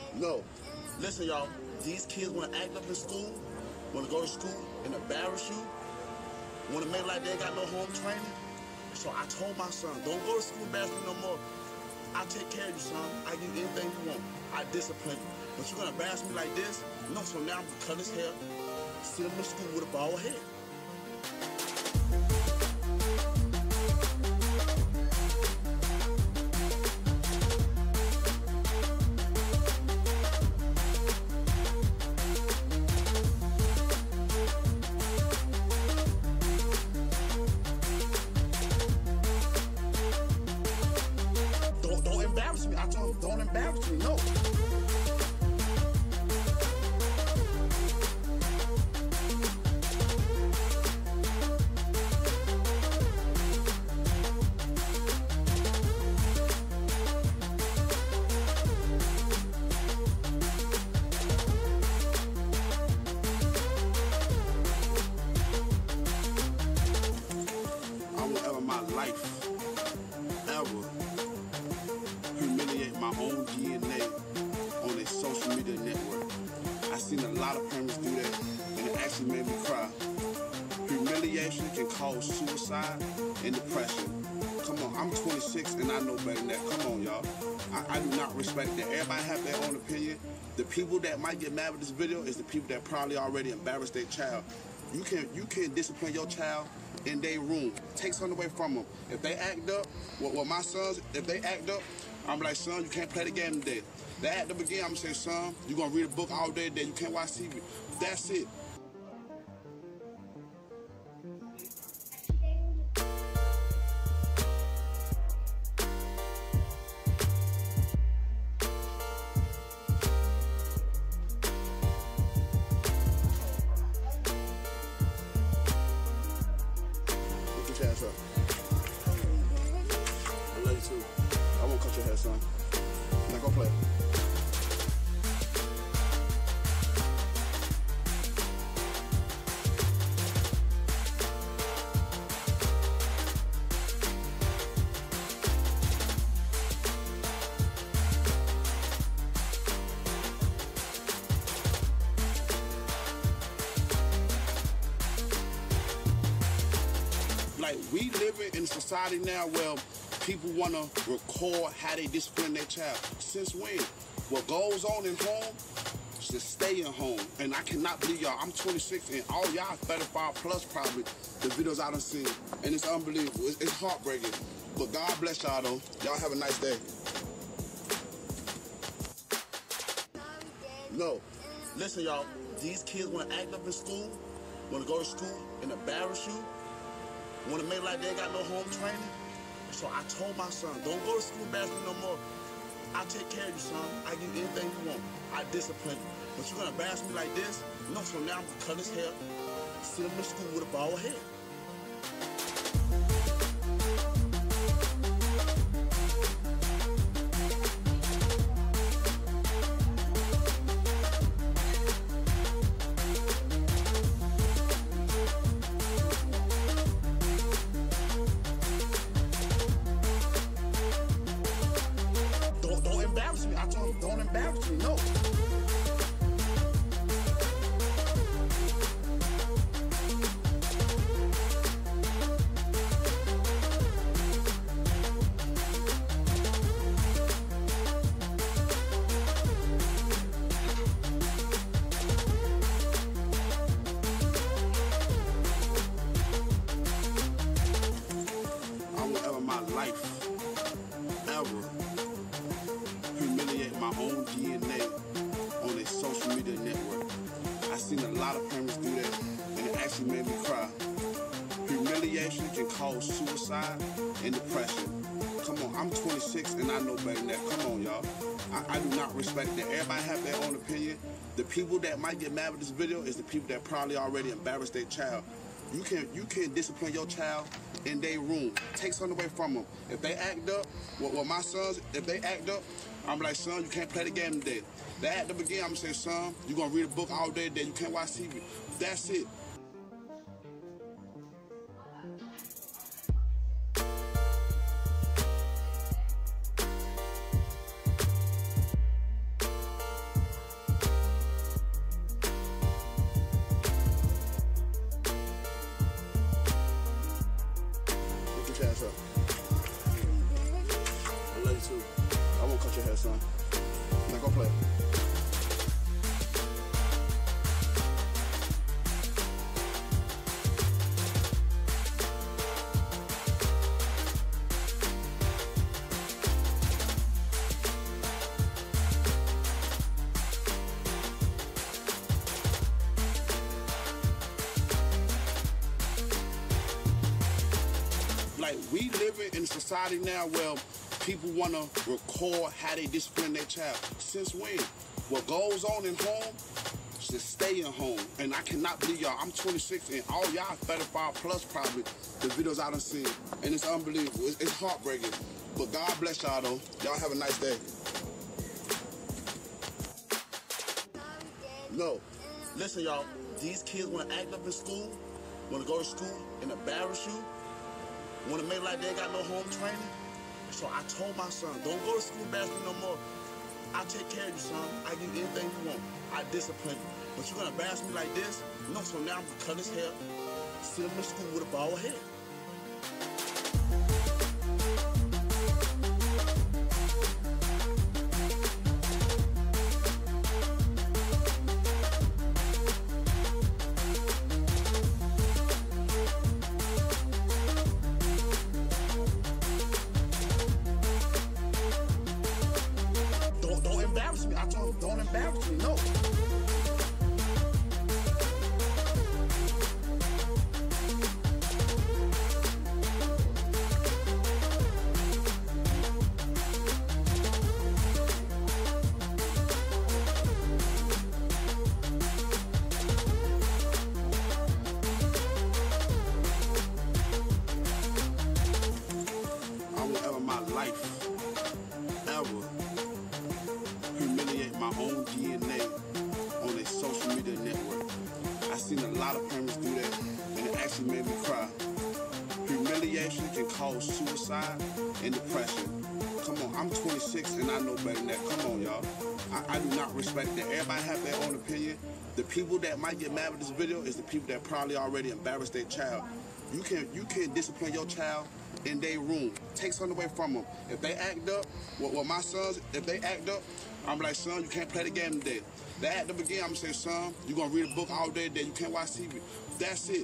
No. Listen, y'all. These kids want to act up in school, want to go to school and embarrass you, want to make like they ain't got no home training. So I told my son, don't go to school and embarrass me no more. I'll take care of you, son. I give you anything you want. I discipline you. But you're going to embarrass me like this? No, so now I'm going to cut his hair, send him to school with a bald head. Don't embarrass me. I told him, don't embarrass me. No. I won't ever in my life ever humiliate my own DNA on a social media network. I've seen a lot of parents do that, and it actually made me cry. Humiliation can cause suicide and depression. Come on, I'm 26 and I know better than that. Come on, y'all. I do not respect that. Everybody have their own opinion. The people that might get mad with this video is the people that probably already embarrassed their child. You can discipline your child in their room. Take something away from them. If they act up, well, my sons, if they act up, I'm like, son, you can't play the game today. They act up again, I'm gonna say, son, you're gonna read a book all day today. You can't watch TV. That's it. Put your hands up. I love you too. I won't cut your hair, son. Now go play. Like, we living in a society now where people want to record how they discipline their child. Since when? What goes on in home should stay in home. And I cannot believe y'all, I'm 26 and all y'all 35 plus probably, the videos I done seen. And it's unbelievable. It's heartbreaking. But God bless y'all though. Y'all have a nice day. No. Listen, y'all. These kids want to act up in school, want to go to school and embarrass you, want to make like they ain't got no home training. So I told my son, don't go to school and embarrass me no more. I'll take care of you, son. I give you anything you want. I discipline you. But you're going to embarrass me like this? No, so now I'm going to cut his hair, send him to school with a bald head. Don't embarrass me. I told him, don't embarrass me. No. I won't ever in my life ever humiliate my own DNA on a social media network. I've seen a lot of parents do that, and it actually made me cry. Humiliation can cause suicide and depression. Come on, I'm 26 and I know better than that. Come on, y'all. I do not respect that. Everybody have their own opinion. The people that might get mad with this video is the people that probably already embarrassed their child. You can discipline your child in their room. Take something away from them. If they act up, well, my sons, if they act up, I'm like, son, you can't play the game today. They act up again, I'm gonna say, son, you're gonna read a book all day today. You can't watch TV. That's it. Now go play. Like, we living in a society now where people want to record how they discipline their child. Since when? What goes on in home should stay in home. And I cannot believe y'all, I'm 26 and all y'all 35 plus probably, the videos I done seen. And it's unbelievable. It's heartbreaking. But God bless y'all though. Y'all have a nice day. No. Listen y'all, these kids want to act up in school, want to go to school and embarrass you, want to make like they ain't got no home training. So I told my son, don't go to school embarrass me no more. I'll take care of you, son. I give you anything you want. I discipline you. But you're going to embarrass me like this? No, so now I'm going to cut his hair, send him to school with a bald head. I told him, don't embarrass me, no. I will ever my life, ever humiliate my own DNA on a social media network. I seen a lot of parents do that, and it actually made me cry. Humiliation can cause suicide and depression. Come on, I'm 26 and I know better than that. Come on, y'all. I do not respect that. Everybody have their own opinion. The people that might get mad with this video is the people that probably already embarrassed their child. You can discipline your child in their room. Take something away from them. If they act up, well, my sons, if they act up, I'm like, son, you can't play the game today. They act up again, I'm gonna say, son, you're gonna read a book all day today. You can't watch TV. That's it.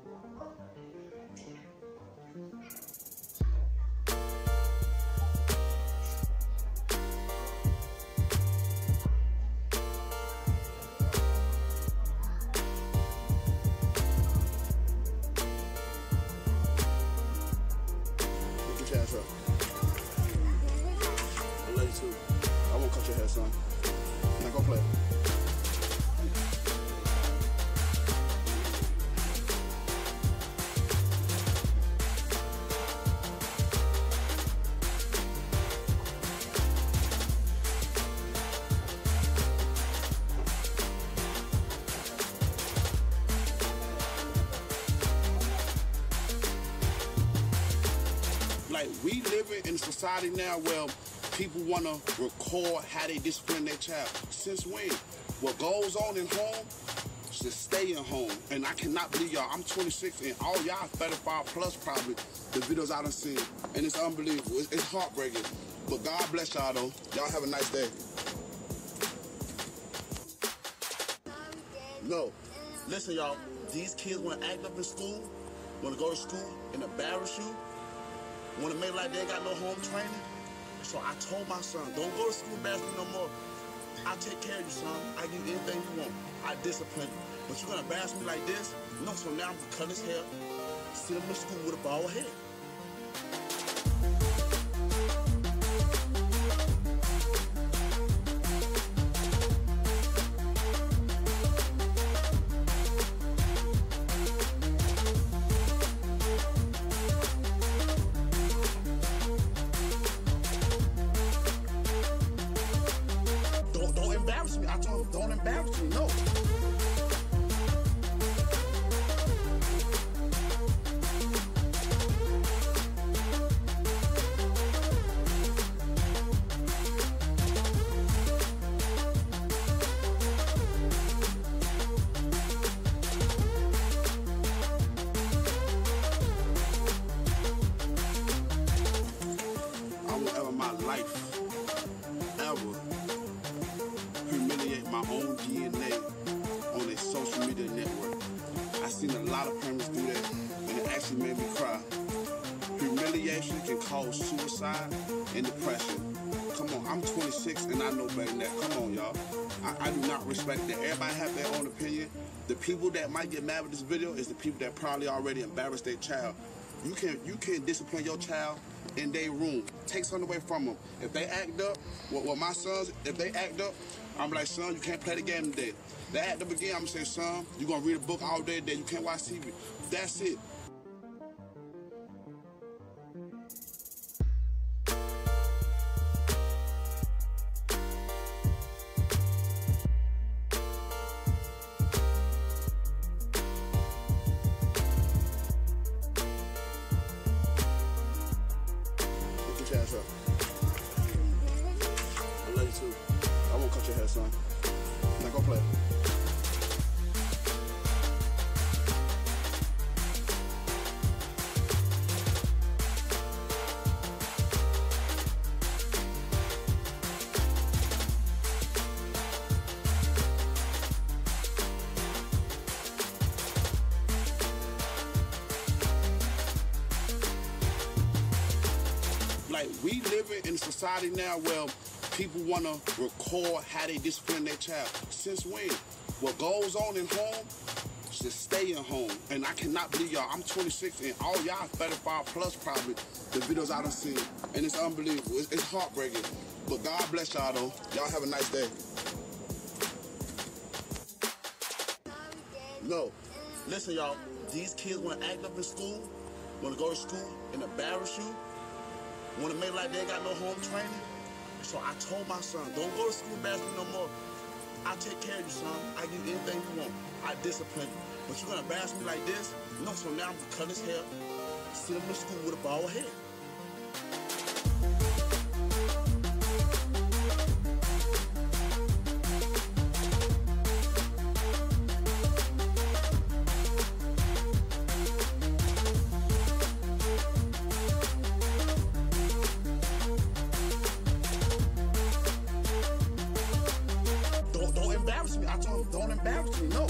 Look your ass up. I love you too. I won't cut your hair, son. Now go play. Like, we living in a society now where people want to record how they discipline their child. Since when? What goes on in home should stay in home. And I cannot believe y'all, I'm 26 and all y'all 35 plus probably, the videos I done seen. And it's unbelievable. It's heartbreaking. But God bless y'all though. Y'all have a nice day. No. Listen y'all, these kids want to act up in school, want to go to school and embarrass you, want to make like they ain't got no home training. So I told my son, don't go to school embarrass me no more. I'll take care of you, son. I give you anything you want. I discipline you. But you're going to embarrass me like this? No, so now I'm going to cut his hair, send him to school with a bald head. Don't embarrass me. I told him, don't embarrass me, no. I will ever my life, ever my own DNA on a social media network. I seen a lot of parents do that, and it actually made me cry. Humiliation can cause suicide and depression. Come on, I'm 26 and I know better than that. Come on, y'all. I do not respect that. Everybody have their own opinion. The people that might get mad with this video is the people that probably already embarrassed their child. You can discipline your child in their room. Take something away from them. If they act up, well, my sons, if they act up, I'm like, son, you can't play the game today. They act up again, I'm gonna say, son, you're gonna read a book all day today. You can't watch TV. That's it. Ass up. I love you too. I won't cut your hair, son. Now go play. Like, we living in a society now where people want to record how they discipline their child. Since when? What goes on in home should stay in home. And I cannot believe y'all, I'm 26 and all y'all 35 plus probably, the videos I done seen. And it's unbelievable. It's heartbreaking. But God bless y'all though. Y'all have a nice day. No. Listen, y'all, these kids want to act up in school, want to go to school and embarrass you, want to make like they ain't got no home training. So I told my son, don't go to school embarrass me no more. I'll take care of you, son. I give you anything you want. I discipline you. But you're going to embarrass me like this? No, so now I'm going to cut his hair, send him to school with a bald head. I told him, don't embarrass me, no.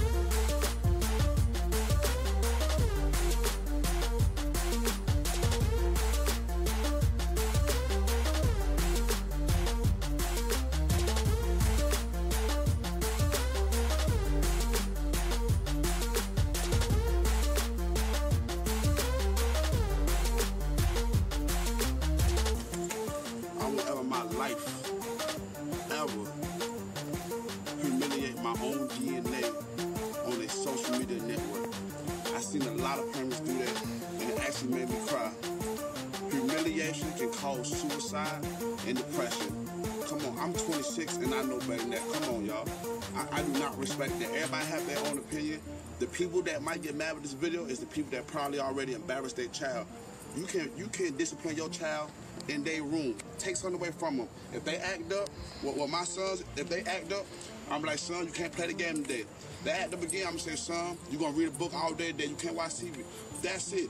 I will ever my life, ever humiliate my own DNA on a social media network. I seen a lot of parents do that, and it actually made me cry. Humiliation can cause suicide and depression. Come on, I'm 26 and I know better than that. Come on, y'all. I do not respect that. Everybody have their own opinion. The people that might get mad with this video is the people that probably already embarrassed their child. You can discipline your child in their room. Take something away from them. If they act up, well, my sons, if they act up, I'm like, son, you can't play the game today. They act up again, I'm gonna say, son, you're gonna read a book all day today. You can't watch TV. That's it.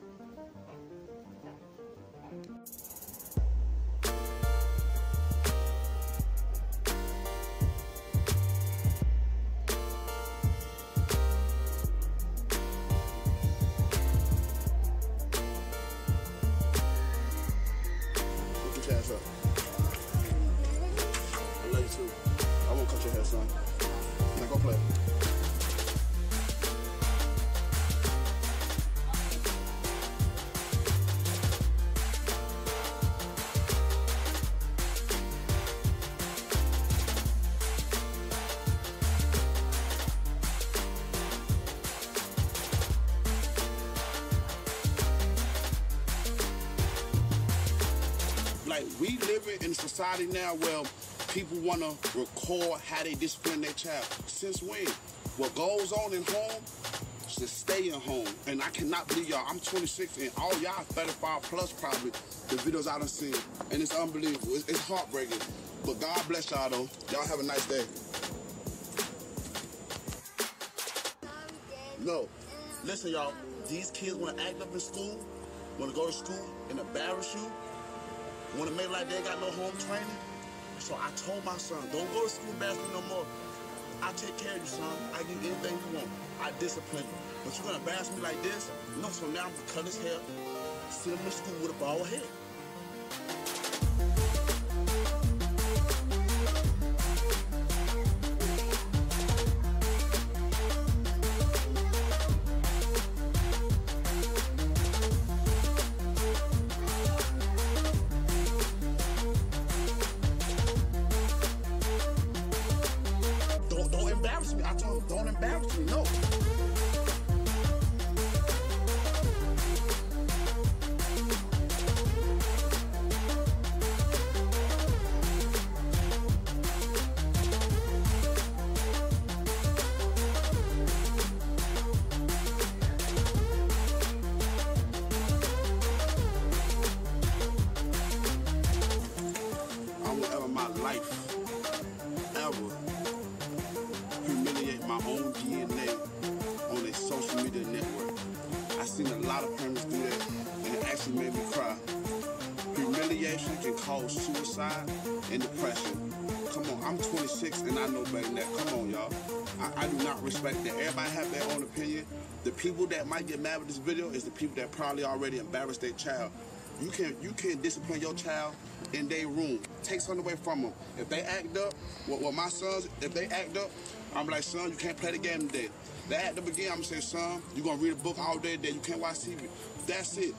Put your ass up. I love you too. I won't cut your hair, son. Now go play. Like, we living in a society now where people want to record how they discipline their child. Since when? What goes on in home should stay in home. And I cannot believe y'all, I'm 26 and all y'all 35 plus probably, the videos I done seen. And it's unbelievable. It's heartbreaking. But God bless y'all though. Y'all have a nice day. No. Listen, y'all, these kids want to act up in school, want to go to school and embarrass you, want to make like they ain't got no home training. So I told my son, don't go to school embarrassing me no more. I take care of you, son. I give you anything you want. I discipline you. But you're gonna embarrass me like this? No, so now I'm gonna cut his hair, send him to school with a bald head. Don't embarrass me. I told him, don't embarrass me, no. I will ever in my life, ever humiliate my own DNA on a social media network. I seen a lot of parents do that, and it actually made me cry. Humiliation can cause suicide and depression. Come on, I'm 26 and I know better than that. Come on, y'all. I do not respect that. Everybody have their own opinion. The people that might get mad with this video is the people that probably already embarrassed their child. You can discipline your child in their room. Take something away from them. If they act up, well, my sons, if they act up, I'm like, son, you can't play the game today. They act up again, I'm gonna say, son, you're gonna read a book all day today. You can't watch TV. That's it.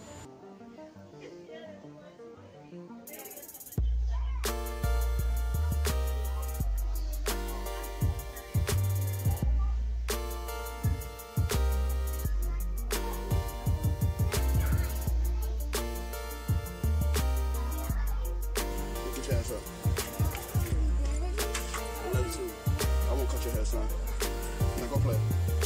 Get your ass up. I love you too. I won't cut your hair, son. Now go play.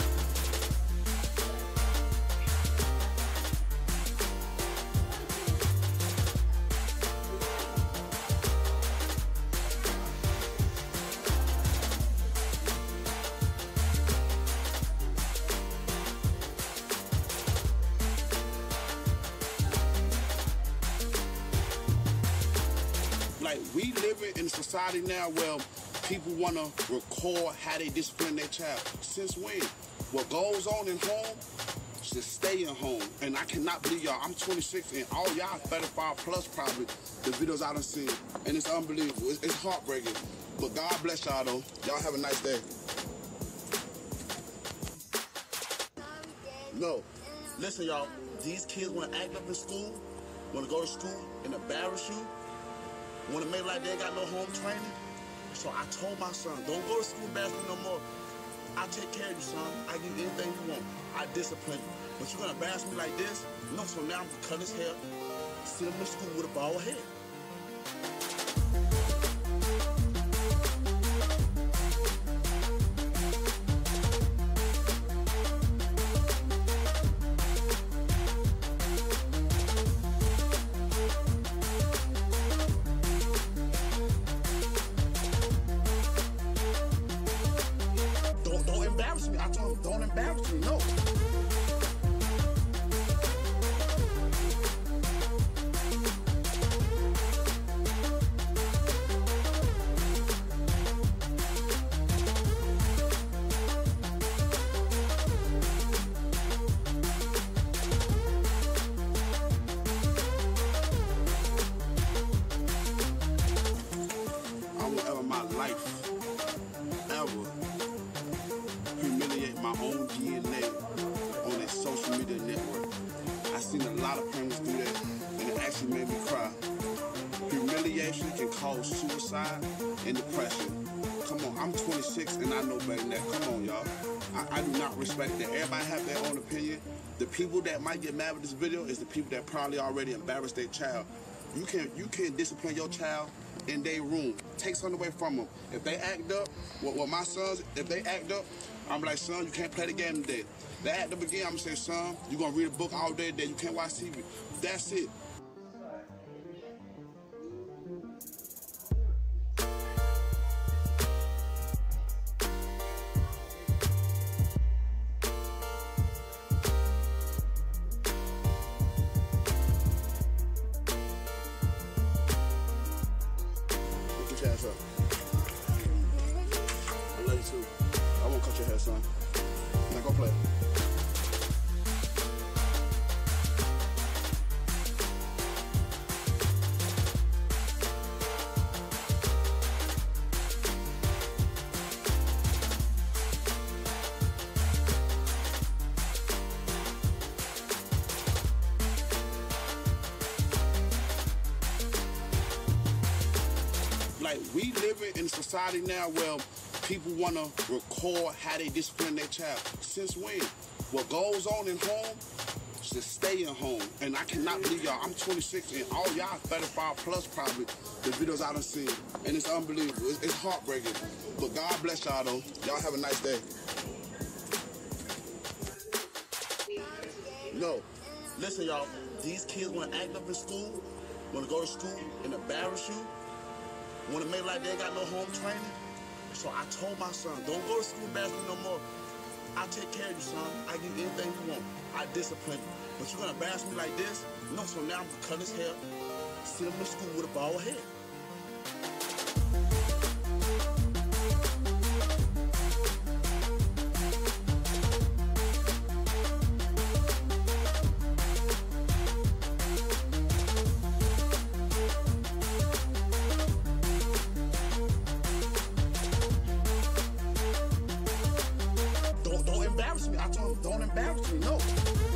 Like, we living in a society now where people want to record how they discipline their child. Since when? What goes on in home should stay in home. And I cannot believe y'all, I'm 26 and all y'all 35 plus probably, the videos I done seen. And it's unbelievable. It's heartbreaking. But God bless y'all though. Y'all have a nice day. No. Listen, y'all, these kids want to act up in school, want to go to school and embarrass you, want to make like they ain't got no home training. So I told my son, don't go to school embarrassing me no more. I take care of you, son. I give you anything you want. I discipline you. But you're gonna embarrass me like this? No, so now I'm gonna cut his hair, send him to school with a bald head. Don't embarrass me. I told him, don't embarrass me, no. I will ever in my life, ever humiliate my own DNA on a social media network. I seen a lot of parents do that, and it actually made me cry. Humiliation can cause suicide and depression. Come on, I'm 26 and I know better than that. Come on, y'all. I do not respect that. Everybody have their own opinion. The people that might get mad with this video is the people that probably already embarrassed their child. You can discipline your child in their room. Take something away from them. If they act up, well, my sons, if they act up, I'm like, son, you can't play the game today. They act up again, I'm gonna say, son, you're gonna read a book all day today. You can't watch TV. That's it. Get your ass up. your hair, son. Now go play. Like, we living in a society now where people want to record how they discipline their child. Since when? What goes on in home should stay in home. And I cannot believe y'all, I'm 26 and all y'all 35 plus probably, the videos I done seen. And it's unbelievable. It's heartbreaking. But God bless y'all though. Y'all have a nice day. No. Listen y'all, these kids want to act up in school, want to go to school and embarrass you, want to make like they ain't got no home training. So I told my son, don't go to school embarrass me no more. I'll take care of you, son. I give you anything you want. I discipline you. But you're going to embarrass me like this? No, so now I'm going to cut his hair, send him to school with a bald head. Don't embarrass me. I told him, don't embarrass me. No.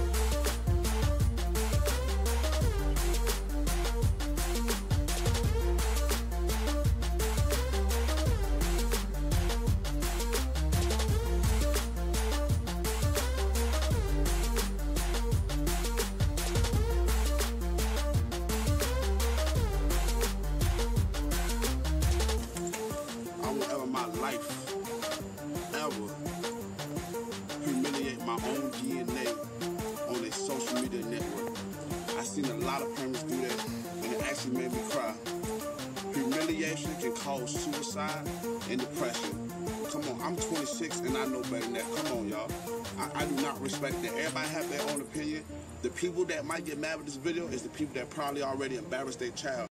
I won't ever in my life, ever, humiliate my own DNA on a social media network. I seen a lot of parents do that, and it actually made me cry. Humiliation can cause suicide and depression. Come on, I'm 26 and I know better than that. Come on, y'all. I do not respect that. Everybody have their own opinion. The people that might get mad with this video is the people that probably already embarrassed their child.